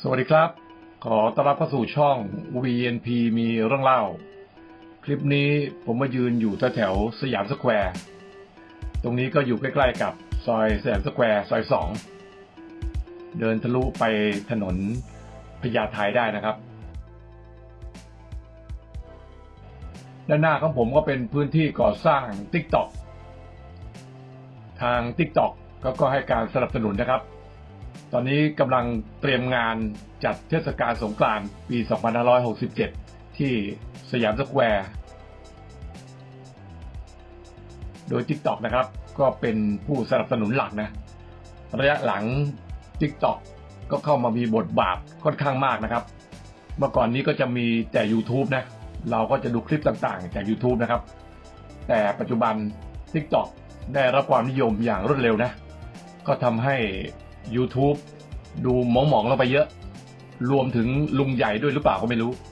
สวัสดีครับขอต้อนรับเข้าสู่ช่อง VNP มีเรื่องเล่าคลิปนี้ผมมายืนอยู่แถวสยามสแควร์ตรงนี้ก็อยู่ใกล้ๆกับซอยสยามสแควร์ซอย2เดินทะลุไปถนนพญาไทได้นะครับด้านหน้าของผมก็เป็นพื้นที่ก่อสร้าง TikTok ทาง TikTok ก็ให้การสนับสนุนนะครับตอนนี้กำลังเตรียมงานจัดเทศกาลสงกรานต์ปี 2567 ที่สยามสแควร์โดย TikTok นะครับก็เป็นผู้สนับสนุนหลักนะระยะหลัง TikTok ก็เข้ามามีบทบาทค่อนข้างมากนะครับเมื่อก่อนนี้ก็จะมีแต่ YouTube นะเราก็จะดูคลิปต่างๆจาก YouTube นะครับแต่ปัจจุบัน TikTok ได้รับความนิยมอย่างรวดเร็วนะก็ทำให้YouTube ดูหมองๆลงไปเยอะรวมถึงลุงใหญ่ด้วยหรือเปล่าก็ไม่รู้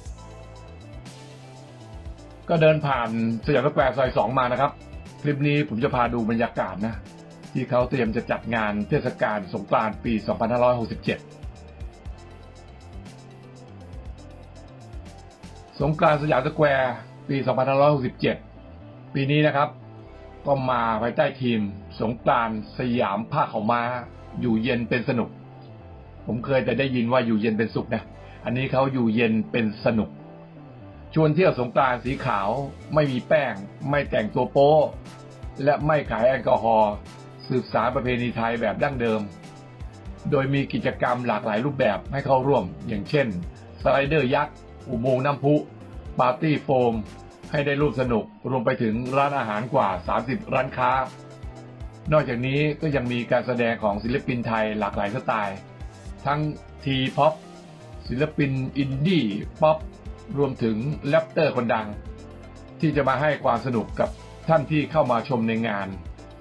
ก็เดินผ่านสยามสแควร์ซอย2มานะครับคลิปนี้ผมจะพาดูบรรยากาศนะที่เขาเตรียมจะจัดงานเทศกาลสงกรานต์ปี 2567 สงกรานต์สยามสแควร์ปี 2567 ปีนี้นะครับก็มาภายใต้ทีมสงกรานต์สยามผ้าขาวม้าอยู่เย็นเป็นสนุกผมเคยแต่ได้ยินว่าอยู่เย็นเป็นสุขนะอันนี้เขาอยู่เย็นเป็นสนุกชวนเที่ยวสงกรานต์สีขาวไม่มีแป้งไม่แต่งตัวโป๊และไม่ขายแอลกอฮอล์สืบสานประเพณีไทยแบบดั้งเดิมโดยมีกิจกรรมหลากหลายรูปแบบให้เข้าร่วมอย่างเช่นสไลเดอร์ยักษ์อุโมงค์น้ำพุปาร์ตี้โฟมให้ได้ร่วมสนุกรวมไปถึงร้านอาหารกว่า30ร้านค้านอกจากนี้ก็ยังมีการแสดงของศิลปินไทยหลากหลายสไตล์ทั้งทีพ็อปศิลปินอินดี้ป๊อปรวมถึงแรปเตอร์คนดังที่จะมาให้ความสนุกกับท่านที่เข้ามาชมในงาน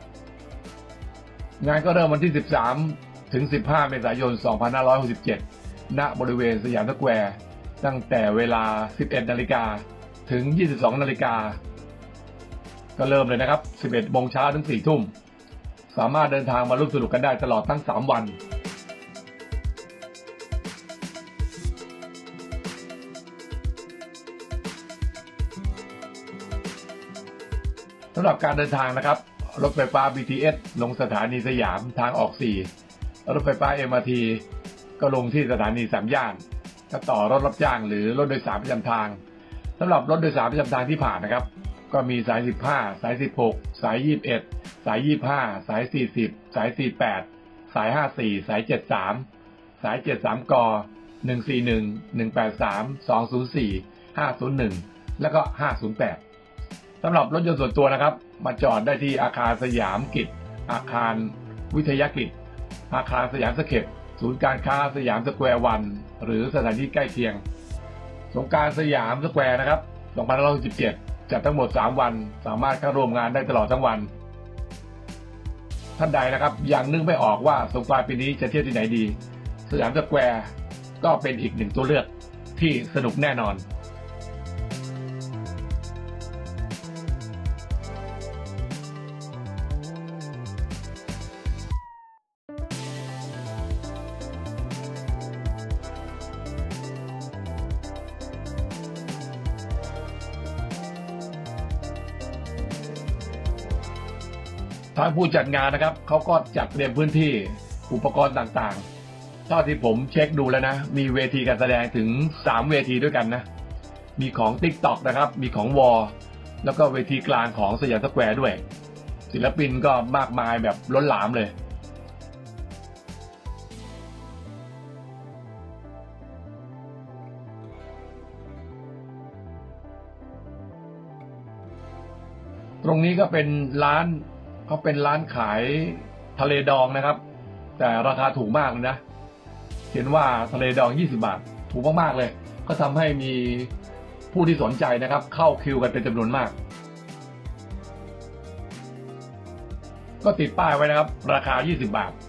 ก็เริ่มวันที่ 13 ถึง 15 เมษายน 2567 ณ บริเวณสยามสแควร์ตั้งแต่เวลา 11 นาฬิกาถึง 22 นาฬิกาก็เริ่มเลยนะครับ 11 โมงเช้าถึง 4 ทุ่มสามารถเดินทางมาร่วมสนุกกันได้ตลอดทั้ง 3 วันสำหรับการเดินทางนะครับรถไฟฟ้า BTS ลงสถานีสยามทางออก 4 รถไฟฟ้า MRT ก็ลงที่สถานี3 ย่านก็ต่อรถรับจ้างหรือรถโดยสารประจำทางสำหรับรถโดยสารประจำทางที่ผ่านนะครับก็มีสาย 15 สาย 16 สาย 21 สาย 25 สาย 40 สาย 48 สาย 54 สาย 73 สาย 73 ก 141 183 204 501 แล้วก็ 508 สำหรับรถยนต์ส่วนตัวนะครับมาจอดได้ที่อาคารสยามกิจอาคารวิทยากิจอาคารสยามสเคปศูนย์การค้าสยามสแควร์วันหรือสถานที่ใกล้เคียงสงกรานต์สยามสแควร์นะครับ2567จัดทั้งหมด3 วันสามารถเข้าร่วมงานได้ตลอดทั้งวันท่านใดนะครับยังนึกไม่ออกว่าสงกรานต์ปีนี้จะเที่ยวที่ไหนดีสยามสแควร์ก็เป็นอีก1ตัวเลือกที่สนุกแน่นอนทางผู้จัดงานนะครับเขาก็จัดเตรียมพื้นที่อุปกรณ์ต่างๆเท่าที่ผมเช็คดูแล้วนะมีเวทีการแสดงถึง3 เวทีด้วยกันนะมีของ TikTok นะครับมีของวอลแล้วก็เวทีกลางของสยามสแควร์ด้วยศิลปินก็มากมายแบบล้นหลามเลยตรงนี้ก็เป็นร้านเขาเป็นร้านขายทะเลดองนะครับแต่ราคาถูกมากเลยนะเห็นว่าทะเลดอง20 บาทถูกมากๆเลยก็ทำให้มีผู้ที่สนใจนะครับเข้าคิวกันเป็นจำนวนมากก็ติดป้ายไว้นะครับราคา20 บาท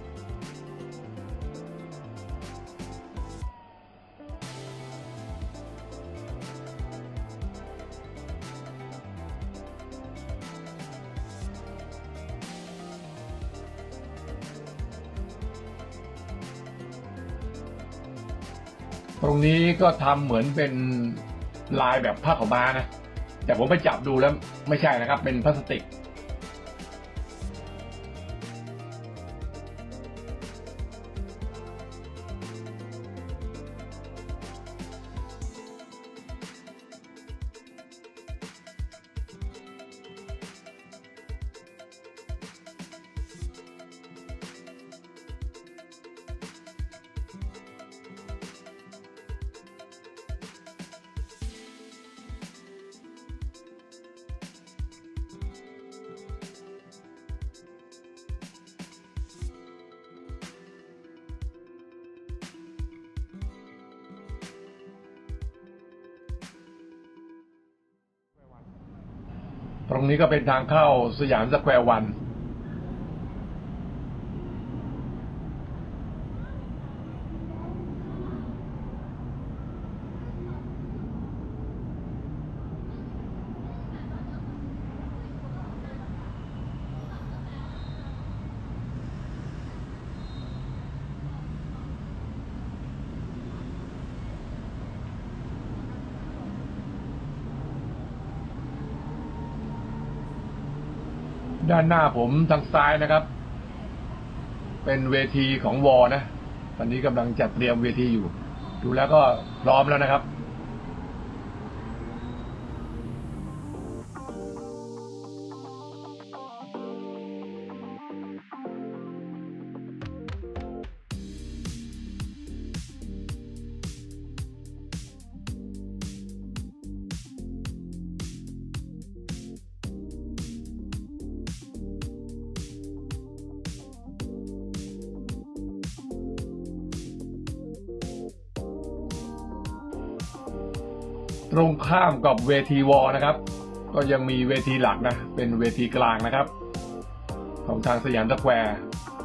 ตรงนี้ก็ทำเหมือนเป็นลายแบบผ้าขาวม้านะแต่ผมไปจับดูแล้วไม่ใช่นะครับเป็นพลาสติกตรงนี้ก็เป็นทางเข้าสยามสแควร์วันด้านหน้าผมทางซ้ายนะครับเป็นเวทีของวอนะตอนนี้กำลังจัดเตรียมเวทีอยู่ดูแล้วก็พร้อมแล้วนะครับตรงข้ามกับเวทีวอนะครับก็ยังมีเวทีหลักนะเป็นเวทีกลางนะครับของทางสยามสแควร์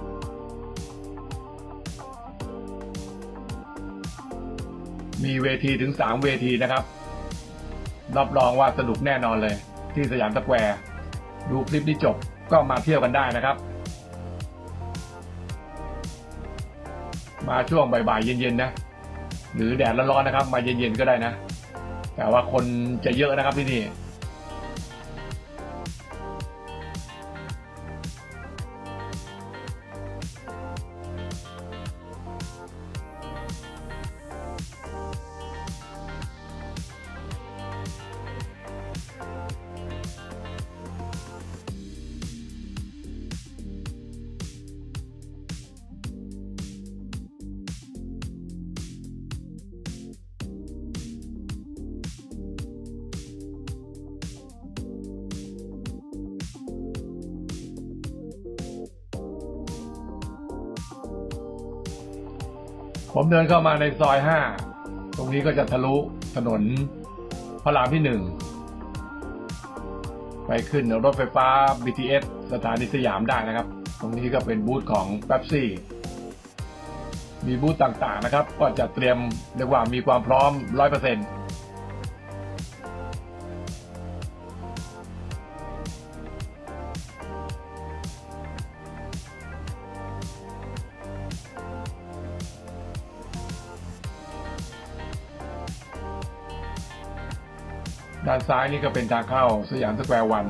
มีเวทีถึง3เวทีนะครับรับรองว่าสนุกแน่นอนเลยที่สยามสแควร์ดูคลิปนี้จบก็มาเที่ยวกันได้นะครับมาช่วงบ่ายๆเย็นๆนะหรือแดดร้อนๆนะครับมาเย็นๆก็ได้นะแต่ว่าคนจะเยอะนะครับที่นี่ผมเดินเข้ามาในซอย5ตรงนี้ก็จะทะลุถนนพระรามที่1ไปขึ้นรถไฟฟ้า BTS สถานีสยามได้นะครับตรงนี้ก็เป็นบูธของ Pepsi มีบูธต่างๆนะครับก็จะเตรียมเรียกว่ามีความพร้อม 100%ด้านซ้ายนี่ก็เป็นทางเข้าสยามสแควร์วัน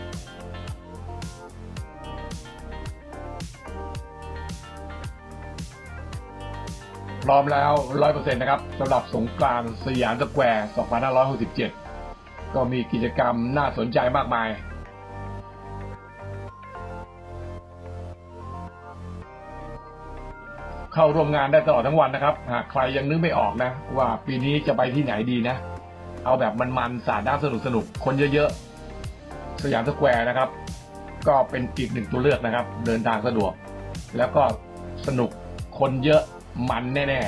พร้อมแล้ว 100% นะครับสำหรับสงกรานต์สยามสแควร์ 2567 ก็มีกิจกรรมน่าสนใจมากมายเข้าร่วมงานได้ตลอดทั้งวันนะครับหากใครยังนึกไม่ออกนะว่าปีนี้จะไปที่ไหนดีนะเอาแบบมันๆสาดน้ำสนุกคนเยอะๆสยามสแควร์นะครับก็เป็นอีกหนึ่งตัวเลือกนะครับเดินทางสะดวกแล้วก็สนุกคนเยอะมันแน่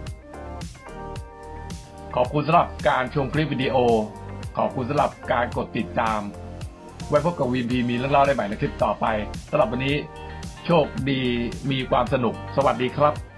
ๆขอบคุณสำหรับการชมคลิปวิดีโอขอบคุณสำหรับการกดติดตามไว้พบกับวีพีมีเรื่องเล่าได้ใหม่ในคลิปต่อไปสำหรับวันนี้โชคดีมีความสนุกสวัสดีครับ